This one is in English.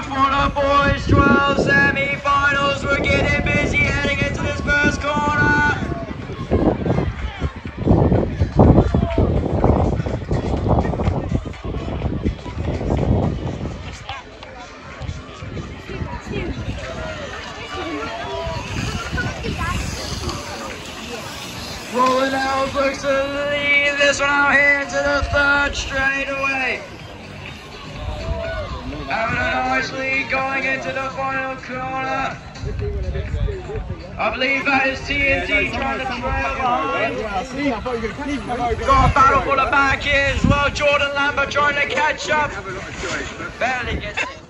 for the boys 12 semi-finals. We're getting busy heading into this first corner. Rolling Elves looks to lead this one out here into the third straight away. Having a nice lead going into the final corner. I believe that is TNT trying to trail behind. Got a battle for the back here as well. Jordan Lambert trying to catch up. Barely gets it.